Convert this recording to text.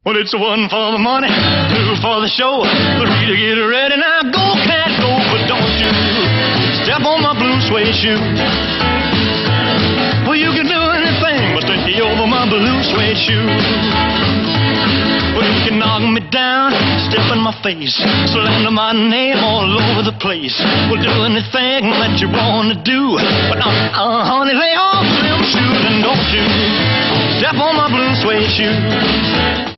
Well, it's one for the money, two for the show, three to get ready. Now go, cat, go, but don't you step on my blue suede shoe. Well, you can do anything but stay over my blue suede shoe. Well, you can knock me down, step in my face, slander my name all over the place. Well, do anything that you want to do, but honey, lay off them shoes and don't you step on my blue suede shoe.